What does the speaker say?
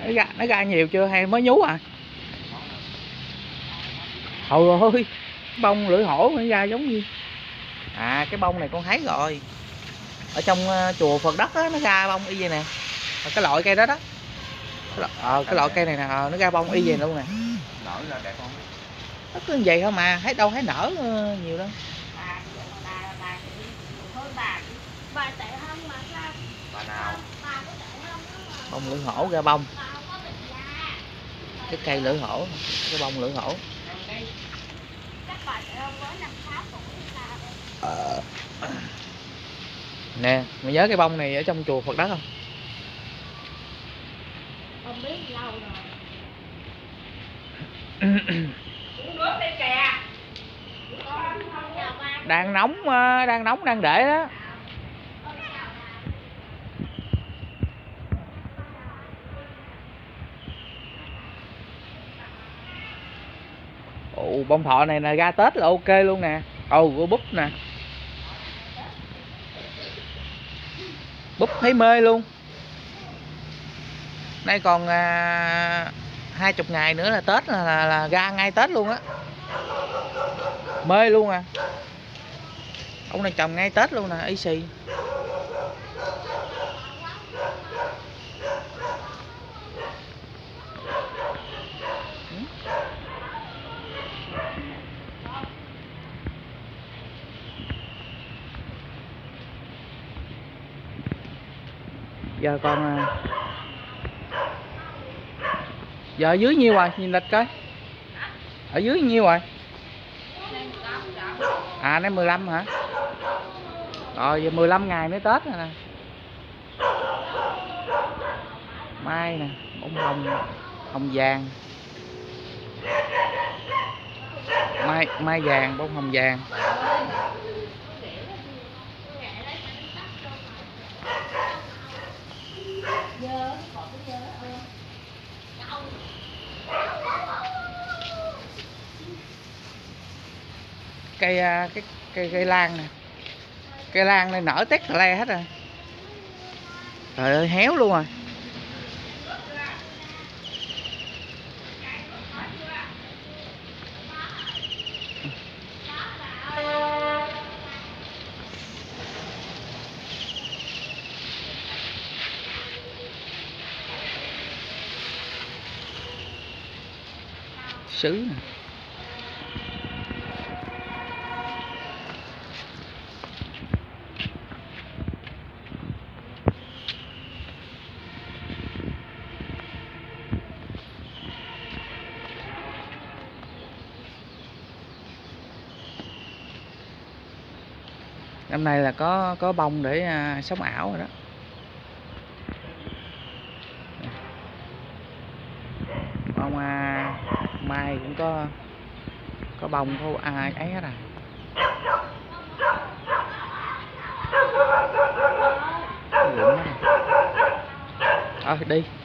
Nó ra nhiều chưa hay mới nhú à? Trời ơi, bông lưỡi hổ nó ra giống như... À cái bông này con thấy rồi. Ở trong chùa Phật Đất á, nó ra bông y vậy nè. Cái loại cây đó đó. Cái loại cây này nè, nó ra bông y vậy luôn nè. Nở ra đẹp không? Nó cứ như vậy không mà, thấy đâu thấy nở nhiều đâu. Bà nào? Bông lưỡi hổ ra bông. Cái cây lưỡi hổ, cái bông lưỡi hổ. Nè, mày nhớ cái bông này ở trong chùa Phật Đất không? Không biết lâu rồi. Đang nóng, đang để đó. Ồ, bông thọ này là ra Tết là ok luôn nè. Ồ, búp nè. Búp thấy mê luôn. Nay còn 20 ngày nữa là Tết là ra ngay Tết luôn á. Mê luôn à. Ông này trồng ngay Tết luôn nè, y xì. Giờ còn giờ ở dưới nhiêu rồi, nhìn lịch coi. Ở dưới nhiêu rồi? À nay 15 hả? Rồi giờ 15 ngày mới Tết rồi nè. Mai nè, bông hồng, hồng vàng. Mai vàng, bông hồng vàng. Cây lan nè. Cây lan này nở tét le hết rồi. Trời ơi héo luôn rồi. Sứ nè. Năm nay là có bông để sống ảo rồi đó. Bông mai cũng có bông có ai ấy hết à. Thôi đi.